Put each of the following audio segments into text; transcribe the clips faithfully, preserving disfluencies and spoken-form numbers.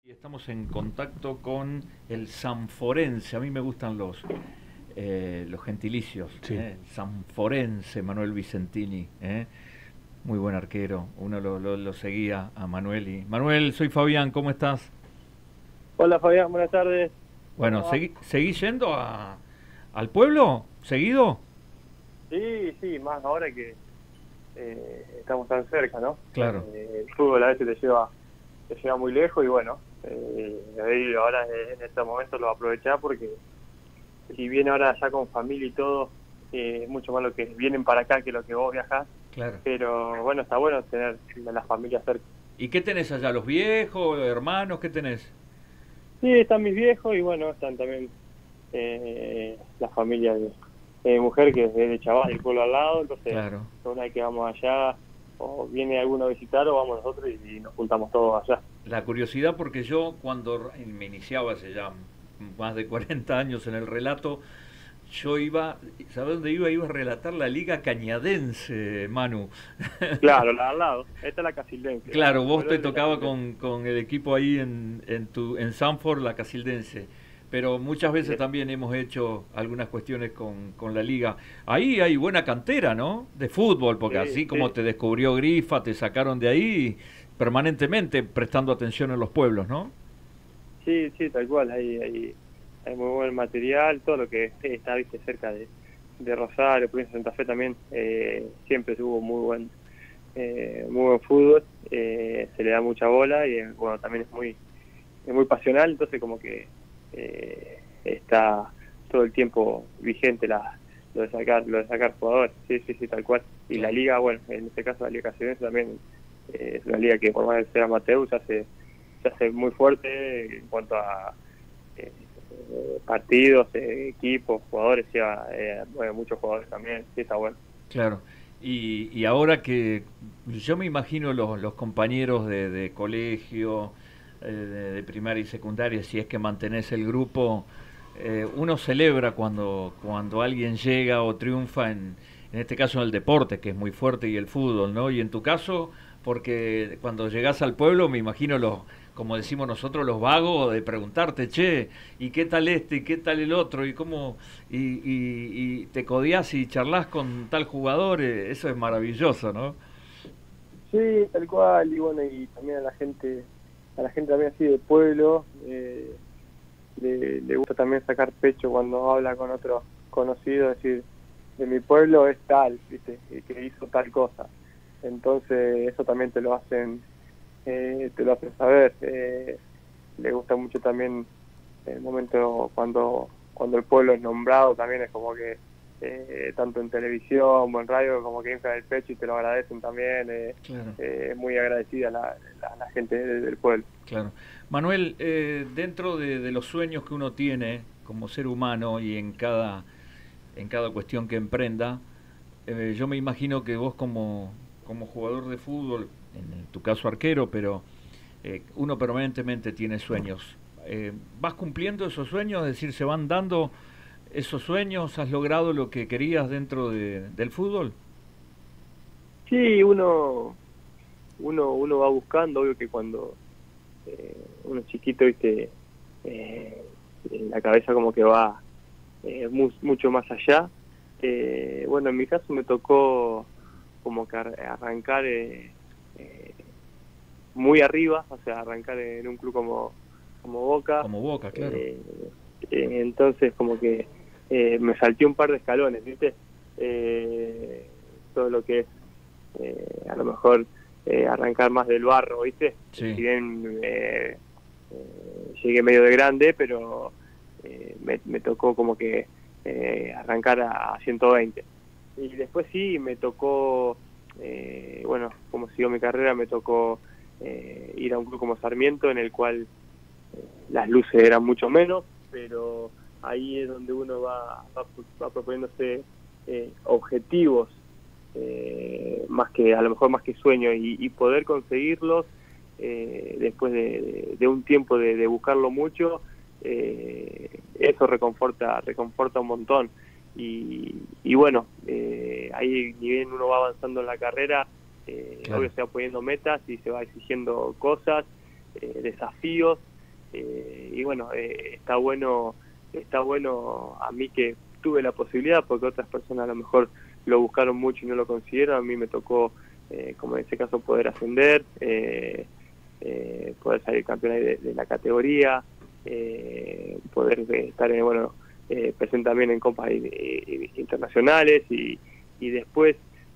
Estamos en contacto con el sanforense. A mí me gustan los eh, los gentilicios. Sí. ¿eh? Sanforense Manuel Vicentini, ¿eh? Muy buen arquero. Uno lo, lo, lo seguía a Manuel. Y Manuel, soy Fabián, ¿cómo estás? Hola Fabián, buenas tardes. Bueno, ¿Cómo va? ¿seguí, seguí yendo a, al pueblo? ¿Seguido? Sí, sí, más ahora que eh, estamos tan cerca, ¿no? Claro. Eh, el fútbol a veces te lleva, te lleva muy lejos y bueno, eh, ahí ahora eh, en este momento lo voy a aprovechar porque si bien ahora ya con familia y todo, eh, es mucho más lo que vienen para acá que lo que vos viajás, Claro. pero bueno, está bueno tener la familia cerca. ¿Y qué tenés allá? ¿Los viejos, hermanos? ¿Qué tenés? Sí, están mis viejos y bueno, están también eh, la familia de, de mi mujer que es de Chaval, el pueblo al lado, entonces Claro. una vez que vamos allá o viene alguno a visitar o vamos nosotros y, y nos juntamos todos allá. La curiosidad porque yo cuando me iniciaba hace ya más de cuarenta años en el relato, yo iba, ¿sabes dónde iba? Iba a relatar la Liga Cañadense, Manu. Claro, la al lado, esta es la Casildense. Claro, el vos pueblo te es de tocaba Casildense. con, con el equipo ahí en, en, tu, en Sanford, la Casildense. Pero muchas veces Sí, también hemos hecho algunas cuestiones con, con la liga. Ahí hay buena cantera, ¿no? De fútbol, porque sí, así como sí, te descubrió Grifa, te sacaron de ahí permanentemente prestando atención en los pueblos, ¿no? sí, sí, tal cual, hay, hay, hay muy buen material, todo lo que está, viste, cerca de, de Rosario, provincia de Santa Fe también, eh, siempre tuvo muy buen eh, muy buen fútbol, eh, se le da mucha bola y eh, bueno, también es muy es muy pasional, entonces como que eh, está todo el tiempo vigente la lo de sacar lo de sacar jugadores, sí, sí, sí, tal cual. Y la Claro. liga, bueno, en este caso la liga castellonense también eh, es una liga que por más de ser amateur se hace, se hace muy fuerte en cuanto a eh, partidos, eh, equipos, jugadores, ya, eh, bueno, muchos jugadores también, sí, está bueno. Claro. Y, y ahora que yo me imagino los, los compañeros de, de colegio, eh, de, de primaria y secundaria, si es que mantenés el grupo, eh, uno celebra cuando, cuando alguien llega o triunfa en, en este caso en el deporte, que es muy fuerte, y el fútbol, ¿no? Y en tu caso, porque cuando llegás al pueblo, me imagino los, como decimos nosotros, los vagos, de preguntarte, che, ¿y qué tal este? ¿Y qué tal el otro? ¿Y cómo? Y, y, y te codiás y charlas con tal jugador, eh, eso es maravilloso, ¿no? Sí, tal cual, y bueno, y también a la gente, a la gente también así de pueblo, eh, le, le gusta también sacar pecho cuando habla con otro conocido, decir, de mi pueblo es tal, ¿viste? Y que hizo tal cosa. Entonces eso también te lo hacen, eh, te lo hacen saber. Eh, le gusta mucho también el momento cuando, cuando el pueblo es nombrado, también es como que eh, tanto en televisión o en radio como que inflan el pecho y te lo agradecen también. Eh, Claro, eh, muy agradecida la, la, la gente de- del pueblo. claro. Manuel, eh, dentro de, de los sueños que uno tiene como ser humano y en cada, en cada cuestión que emprenda, eh, yo me imagino que vos como, como jugador de fútbol, en tu caso arquero, pero eh, uno permanentemente tiene sueños. Eh, ¿Vas cumpliendo esos sueños? Es decir, ¿se van dando esos sueños? ¿Has logrado lo que querías dentro de, del fútbol? Sí, uno, uno, uno va buscando, obvio que cuando eh, uno es chiquito, viste, eh, la cabeza como que va eh, mu mucho más allá. Eh, bueno, en mi caso me tocó como que ar arrancar eh, eh, muy arriba, o sea, arrancar en un club como, como Boca. Como Boca, claro. Eh, eh, entonces como que eh, me salté un par de escalones, ¿viste? Eh, todo lo que es eh, a lo mejor eh, arrancar más del barro, ¿viste? Sí, Si bien eh, eh, llegué medio de grande, pero eh, me, me tocó como que eh, arrancar a, a ciento veinte. Y después sí, me tocó, eh, bueno, como siguió mi carrera, me tocó eh, ir a un club como Sarmiento, en el cual eh, las luces eran mucho menos, pero ahí es donde uno va, va, va proponiéndose eh, objetivos, eh, más que a lo mejor más que sueños, y, y poder conseguirlos eh, después de, de, de un tiempo de, de buscarlo mucho, eh, eso reconforta, reconforta un montón. Y, y bueno, eh, ahí ni bien uno va avanzando en la carrera, eh, claro. obvio se va poniendo metas y se va exigiendo cosas, eh, desafíos, eh, y bueno, eh, está bueno, está bueno a mí que tuve la posibilidad, porque otras personas a lo mejor lo buscaron mucho y no lo consiguieron. A mí me tocó, eh, como en este caso, poder ascender, eh, eh, poder salir campeón de, de la categoría, eh, poder estar en, bueno, eh, presente también en copas internacionales y, y después,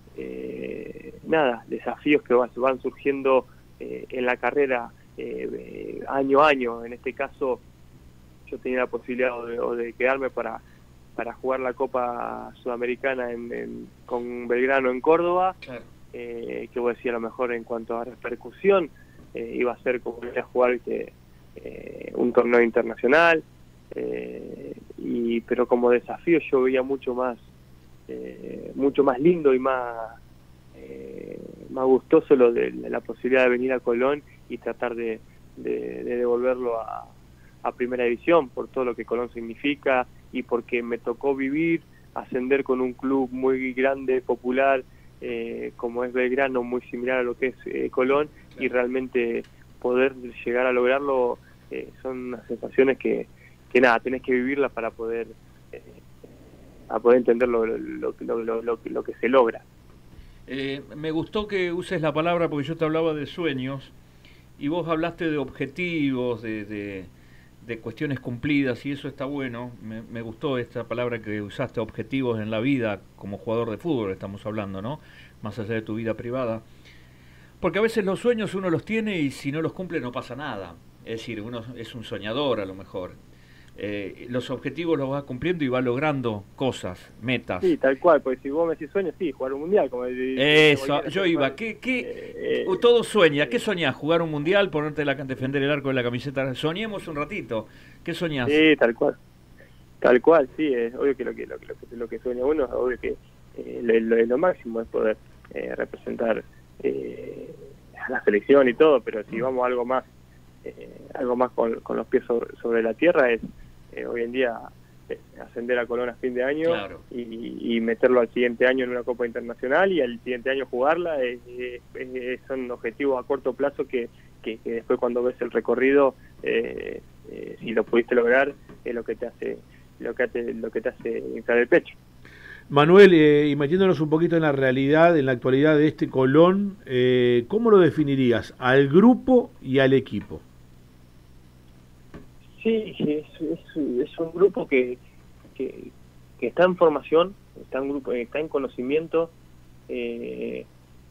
eh, nada, desafíos que van surgiendo eh, en la carrera eh, año a año. En este caso, yo tenía la posibilidad de, o de quedarme para para jugar la Copa Sudamericana en, en, con Belgrano en Córdoba, claro. eh, que vos decías, a lo mejor en cuanto a repercusión, eh, iba a ser como ir a jugar que, eh, un torneo internacional, eh, y pero como desafío yo veía mucho más, eh, mucho más lindo y más, eh, más gustoso lo de la posibilidad de venir a Colón y tratar de, de, de devolverlo a, a Primera División, por todo lo que Colón significa, y porque me tocó vivir, ascender con un club muy grande, popular, eh, como es Belgrano, muy similar a lo que es eh, Colón, claro. Y realmente poder llegar a lograrlo, eh, son unas sensaciones que, que nada, tenés que vivirlas para poder, eh, a poder entender lo, lo, lo, lo, lo, lo que se logra. Eh, me gustó que uses la palabra, porque yo te hablaba de sueños, y vos hablaste de objetivos, de... de... de cuestiones cumplidas, y eso está bueno. Me, me gustó esta palabra que usaste, objetivos en la vida, como jugador de fútbol estamos hablando, ¿no? Más allá de tu vida privada. Porque a veces los sueños uno los tiene y si no los cumple no pasa nada. Es decir, uno es un soñador a lo mejor. Eh, los objetivos los va cumpliendo y va logrando cosas, metas. Sí, tal cual, porque si vos me decís sueños, sí, jugar un mundial. Como el, Eso, yo iba, ¿qué, qué, eh, todo sueña, ¿qué soñás? ¿Jugar un mundial, ponerte la, defender el arco de la camiseta? Soñemos un ratito, ¿qué soñás? Sí, tal cual, tal cual, sí, es obvio que lo que, lo que, lo que, lo que sueña uno, es obvio que eh, lo, lo, lo máximo es poder eh, representar eh, a la selección y todo, pero si vamos a algo más, eh, algo más con, con los pies sobre, sobre la tierra, es Eh, hoy en día eh, ascender a Colón a fin de año, claro. y, y meterlo al siguiente año en una Copa Internacional y al siguiente año jugarla, eh, eh, son objetivos a corto plazo que, que, que después cuando ves el recorrido, eh, eh, si lo pudiste lograr, es lo que te hace lo que te, lo que te hace inflar el pecho. Manuel, eh, imaginándonos un poquito en la realidad, en la actualidad de este Colón, eh, ¿cómo lo definirías al grupo y al equipo? Sí, es, es, es un grupo que, que, que está en formación, está en, grupo, está en conocimiento, eh,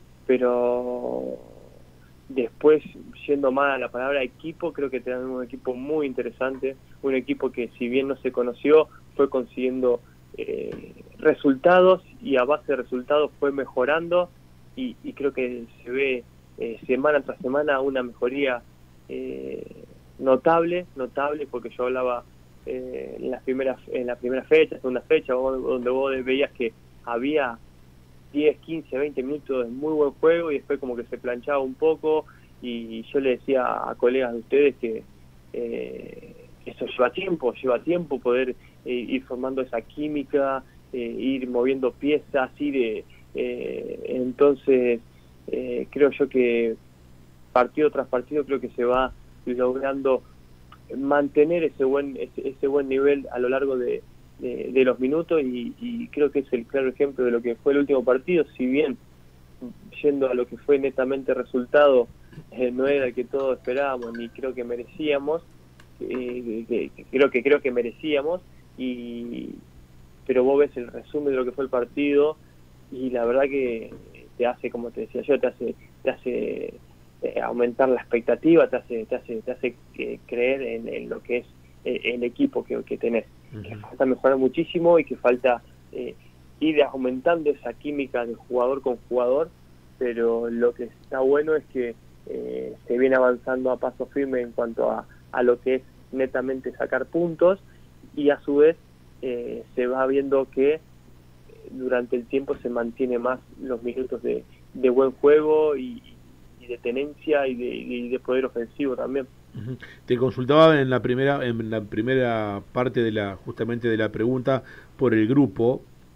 pero después, yendo más a la palabra equipo, creo que tenemos un equipo muy interesante, un equipo que si bien no se conoció, fue consiguiendo eh, resultados y a base de resultados fue mejorando y, y creo que se ve eh, semana tras semana una mejoría eh, notable, notable, porque yo hablaba eh, en las primeras en la primera fecha, segunda fecha, donde vos veías que había diez, quince, veinte minutos de muy buen juego y después como que se planchaba un poco y yo le decía a colegas de ustedes que eh, eso lleva tiempo, lleva tiempo poder eh, ir formando esa química, eh, ir moviendo piezas, ir eh, eh, entonces eh, creo yo que partido tras partido creo que se va logrando mantener ese buen ese, ese buen nivel a lo largo de, de, de los minutos y, y creo que es el claro ejemplo de lo que fue el último partido, si bien yendo a lo que fue netamente resultado eh, no era el que todos esperábamos ni creo que merecíamos, eh, que, que creo que creo que merecíamos y pero vos ves el resumen de lo que fue el partido y la verdad que te hace, como te decía yo, te hace te hace Eh, aumentar la expectativa, te hace te hace te hace eh, creer en, en lo que es eh, el equipo que, que tenés. Uh-huh. Que falta mejorar muchísimo y que falta eh, ir aumentando esa química de jugador con jugador, pero lo que está bueno es que eh, se viene avanzando a paso firme en cuanto a, a lo que es netamente sacar puntos y a su vez eh, se va viendo que durante el tiempo se mantiene más los minutos de, de buen juego y de tenencia y de, y de poder ofensivo también. Uh-huh. Te consultaba en la primera en la primera parte de la justamente de la pregunta por el grupo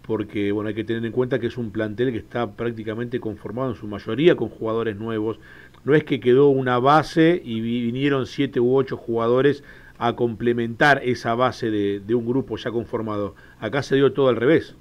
porque bueno, hay que tener en cuenta que es un plantel que está prácticamente conformado en su mayoría con jugadores nuevos. No es que quedó una base y vinieron siete u ocho jugadores a complementar esa base de, de un grupo ya conformado. Acá se dio todo al revés.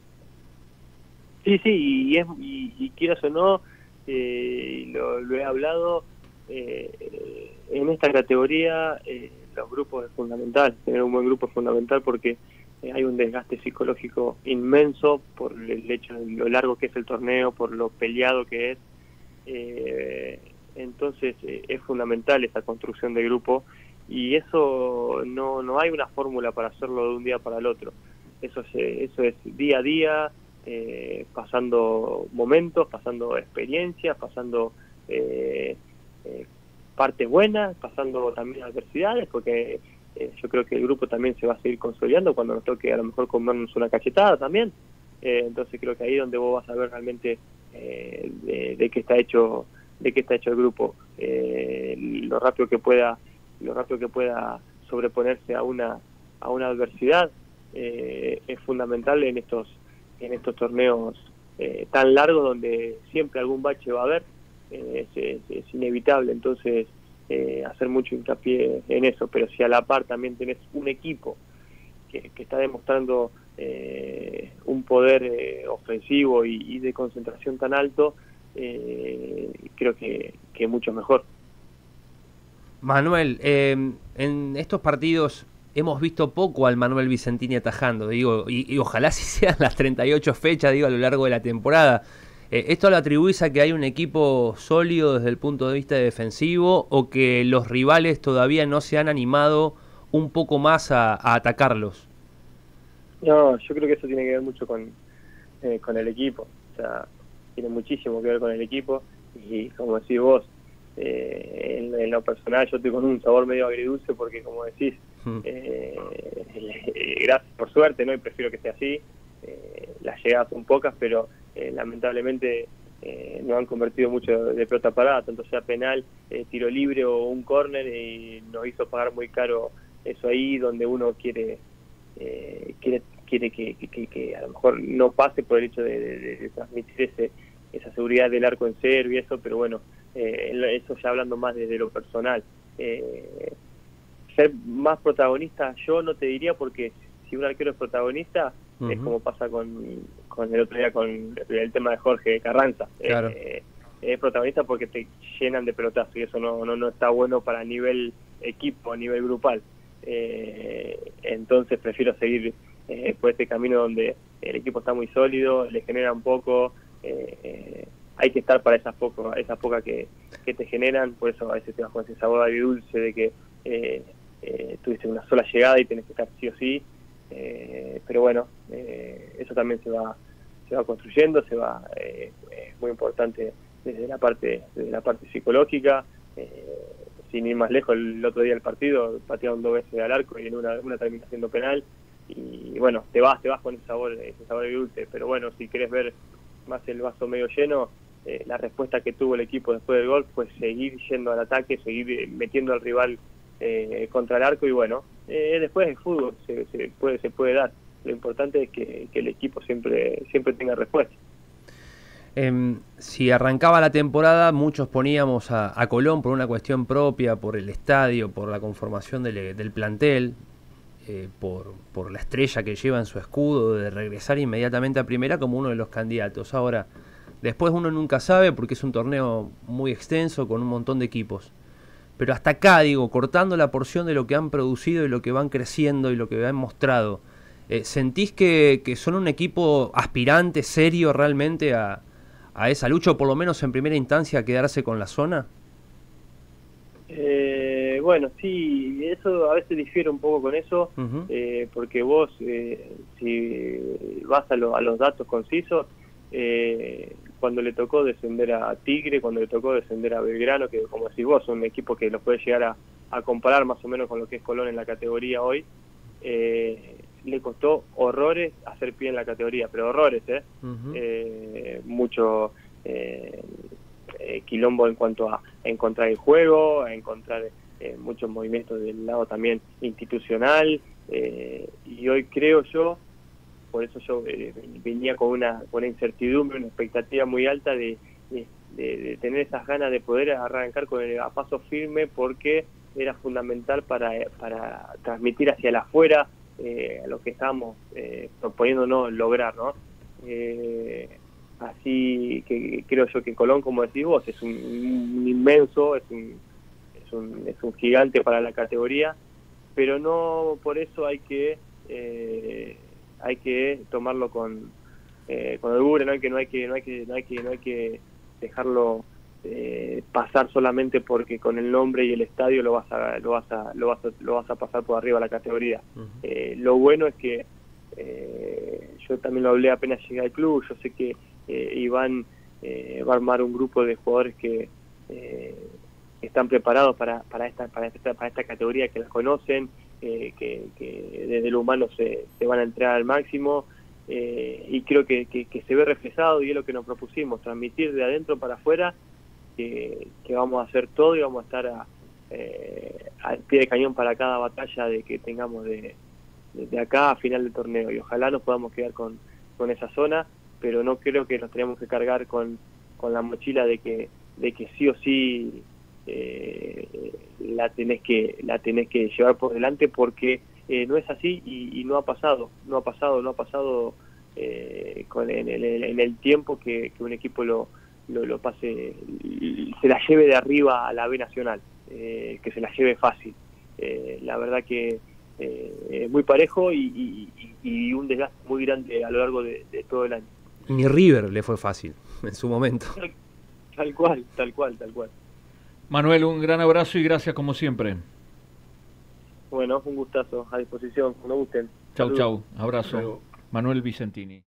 Sí, sí, y, es, y, y quieras o no, eh, lo, lo he hablado, eh, en esta categoría eh, los grupos es fundamental, tener un buen grupo es fundamental porque eh, hay un desgaste psicológico inmenso por el hecho de lo largo que es el torneo, por lo peleado que es, eh, entonces eh, es fundamental esa construcción de grupo y eso no, no hay una fórmula para hacerlo de un día para el otro, eso es, eso es día a día, eh, pasando momentos, pasando experiencias, pasando eh, eh, partes buenas, pasando también adversidades, porque eh, yo creo que el grupo también se va a seguir consolidando cuando nos toque a lo mejor comernos una cachetada también, eh, entonces creo que ahí es donde vos vas a ver realmente eh, de, de qué está hecho de qué está hecho el grupo, eh, lo rápido que pueda lo rápido que pueda sobreponerse a una a una adversidad eh, es fundamental en estos en estos torneos eh, tan largos donde siempre algún bache va a haber, eh, es, es, es inevitable, entonces eh, hacer mucho hincapié en eso, pero si a la par también tenés un equipo que, que está demostrando eh, un poder eh, ofensivo y, y de concentración tan alto, eh, creo que, que mucho mejor. Manuel, eh, en estos partidos hemos visto poco al Manuel Vicentini atajando, digo, y, y ojalá si sean las treinta y ocho fechas, digo, a lo largo de la temporada. Eh, ¿Esto lo atribuís a que hay un equipo sólido desde el punto de vista defensivo o que los rivales todavía no se han animado un poco más a, a atacarlos? No, yo creo que eso tiene que ver mucho con, eh, con el equipo, o sea, tiene muchísimo que ver con el equipo y como decís vos, eh, en, en lo personal yo estoy con un sabor medio agridulce porque como decís, eh, gracias por suerte, ¿no? Y prefiero que sea así, eh, las llegadas son pocas, pero eh, lamentablemente eh, no han convertido mucho de pelota parada, tanto sea penal, eh, tiro libre o un córner, y nos hizo pagar muy caro eso ahí donde uno quiere eh, quiere quiere que, que, que a lo mejor no pase por el hecho de, de, de transmitir ese esa seguridad del arco en cero y eso, pero bueno, eh, eso ya hablando más desde lo personal. Eh, ser más protagonista yo no te diría, porque si un arquero es protagonista, uh-huh. es como pasa con, con el otro día con el tema de Jorge Carranza. Claro. Eh, es protagonista porque te llenan de pelotazos y eso no, no, no está bueno para nivel equipo, a nivel grupal. Eh, entonces prefiero seguir eh, por este camino donde el equipo está muy sólido, le genera un poco, eh, eh, hay que estar para esas pocas esas pocas que, que te generan, por eso a veces te vas con ese sabor agridulce de que eh, eh, tuviste una sola llegada y tenés que estar sí o sí, eh, pero bueno, eh, eso también se va se va construyendo, se va eh, es muy importante desde la parte desde la parte psicológica. eh, sin ir más lejos, el otro día del partido patearon dos veces al arco y en una, una termina siendo penal, y bueno, te vas te vas con ese sabor ese sabor dulce, pero bueno, si querés ver más el vaso medio lleno, eh, la respuesta que tuvo el equipo después del gol fue seguir yendo al ataque, seguir metiendo al rival eh, contra el arco, y bueno, eh, después el fútbol se, se puede se puede dar, lo importante es que, que el equipo siempre siempre tenga respuesta. Eh, si arrancaba la temporada, muchos poníamos a, a Colón por una cuestión propia, por el estadio, por la conformación del, del plantel, eh, por, por la estrella que lleva en su escudo de regresar inmediatamente a primera como uno de los candidatos. Ahora, después uno nunca sabe porque es un torneo muy extenso con un montón de equipos. Pero hasta acá, digo, cortando la porción de lo que han producido y lo que van creciendo y lo que han mostrado, eh, ¿sentís que, que son un equipo aspirante, serio realmente a... a esa lucha, o por lo menos en primera instancia a quedarse con la zona? Eh, bueno, sí, eso a veces difiere un poco con eso, uh-huh. eh, porque vos, eh, si vas a, lo, a los datos concisos, eh, cuando le tocó descender a Tigre, cuando le tocó descender a Belgrano, que como decís vos, son un equipo que lo puede llegar a, a comparar más o menos con lo que es Colón en la categoría hoy, eh, le costó horrores hacer pie en la categoría, pero horrores, ¿eh? Uh-huh. eh mucho eh, eh, quilombo en cuanto a encontrar el juego, a encontrar eh, muchos movimientos del lado también institucional, eh, y hoy creo yo por eso yo eh, venía con una, con una incertidumbre, una expectativa muy alta de, de, de tener esas ganas de poder arrancar con el, a paso firme, porque era fundamental para, para transmitir hacia el afuera eh, lo que estábamos eh, proponiéndonos lograr, ¿no? Eh, así que creo yo que Colón, como decís vos, es un, un inmenso, es un, es un es un gigante para la categoría, pero no por eso hay que eh, hay que tomarlo con eh, con holgura, no hay que no hay que no hay que no hay que no hay que dejarlo eh, pasar solamente porque con el nombre y el estadio lo vas a lo vas a lo vas a, lo vas a pasar por arriba a la categoría. Uh-huh. Eh, lo bueno es que eh, yo también lo hablé apenas llegué al club, yo sé que eh, Iván eh, va a armar un grupo de jugadores que eh, están preparados para para esta para esta para esta categoría, que la conocen, eh, que, que desde lo humano se, se van a entregar al máximo, eh, y creo que, que, que se ve reflejado, y es lo que nos propusimos, transmitir de adentro para afuera que, que vamos a hacer todo y vamos a estar a, eh, al pie de cañón para cada batalla de que tengamos de, de, de acá a final del torneo, y ojalá nos podamos quedar con, con esa zona, pero no creo que nos tenemos que cargar con, con la mochila de que de que sí o sí eh, la tenés que la tenés que llevar por delante, porque eh, no es así, y, y no ha pasado no ha pasado no ha pasado eh, con en el, en el tiempo que, que un equipo lo, lo lo pase, se la lleve de arriba a la B Nacional, eh, que se la lleve fácil. Eh, la verdad que eh, es muy parejo y, y, y un desgaste muy grande a lo largo de, de todo el año. Ni River le fue fácil en su momento. Tal, tal cual, tal cual, tal cual. Manuel, un gran abrazo y gracias como siempre. Bueno, un gustazo, a disposición, cuando gusten. Chau, chau, abrazo. Manuel Vicentini.